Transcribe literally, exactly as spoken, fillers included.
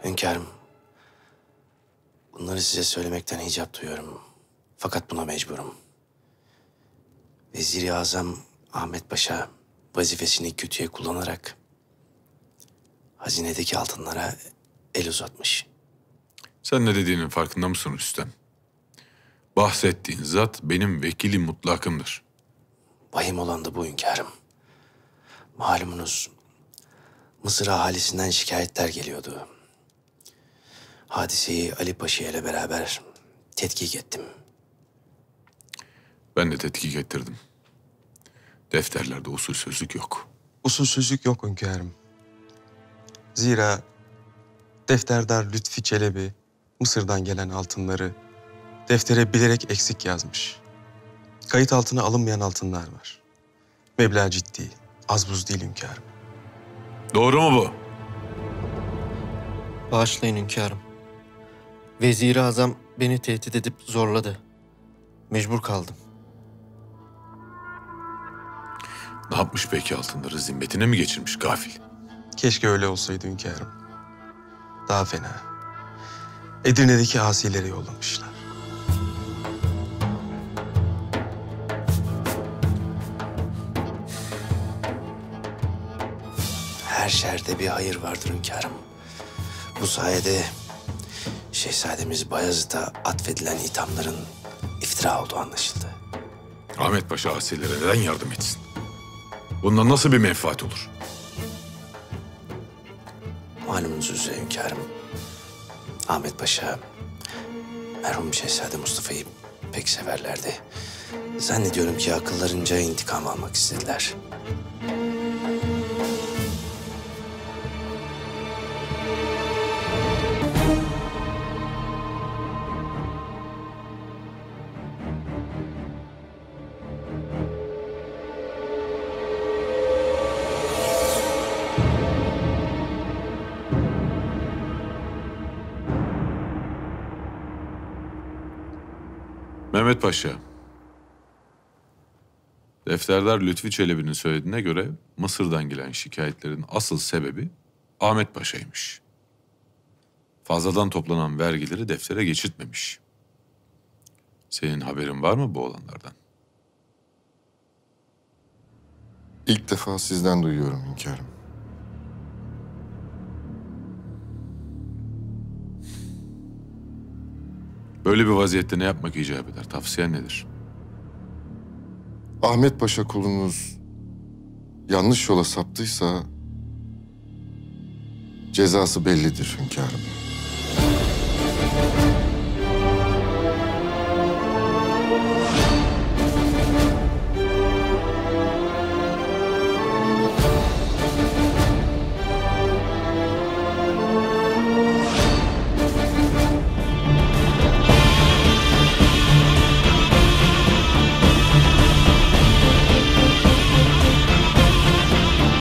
Hünkârım, bunları size söylemekten hicap duyuyorum. Fakat buna mecburum. Vezir-i Azam Ahmet Paşa vazifesini kötüye kullanarak hazinedeki altınlara el uzatmış. Sen ne dediğinin farkında mısın Rüstem? Bahsettiğin zat benim vekilim mutlakımdır. Vahim olan da bu hünkârım. Malumunuz Mısır ahalisinden şikayetler geliyordu. Hadiseyi Ali Paşa ile beraber tetkik ettim. Ben de tetkik ettirdim. Defterlerde usulsüzlük yok. Usulsüzlük yok hünkârım. Zira defterdar Lütfi Çelebi Mısır'dan gelen altınları deftere bilerek eksik yazmış. Kayıt altına alınmayan altınlar var. Meblağ ciddi, az buz değil hünkârım. Doğru mu bu? Bağışlayın hünkârım. Vezir-i Azam beni tehdit edip zorladı. Mecbur kaldım. Ne yapmış peki altınları? Zimmetine mi geçirmiş gafil? Keşke öyle olsaydı hünkârım. Daha fena. Edirne'deki asileri yollamışlar. Her şerde bir hayır vardır hünkârım. Bu sayede Şehzademiz Bayezid'e atfedilen ithamların iftira olduğu anlaşıldı. Ahmet Paşa asilere neden yardım etsin? Bundan nasıl bir menfaat olur? Malumunuz üzere hünkârım, Ahmet Paşa merhum Şehzade Mustafa'yı pek severlerdi. Zannediyorum ki akıllarınca intikam almak istediler. Mehmet Paşa, defterdar Lütfi Çelebi'nin söylediğine göre Mısır'dan gelen şikayetlerin asıl sebebi Ahmet Paşa'ymış. Fazladan toplanan vergileri deftere geçirtmemiş. Senin haberin var mı bu olanlardan? İlk defa sizden duyuyorum hünkârım. Böyle bir vaziyette ne yapmak icap eder? Tavsiyen nedir? Ahmet Paşa kulunuz yanlış yola saptıysa cezası bellidir hünkârım.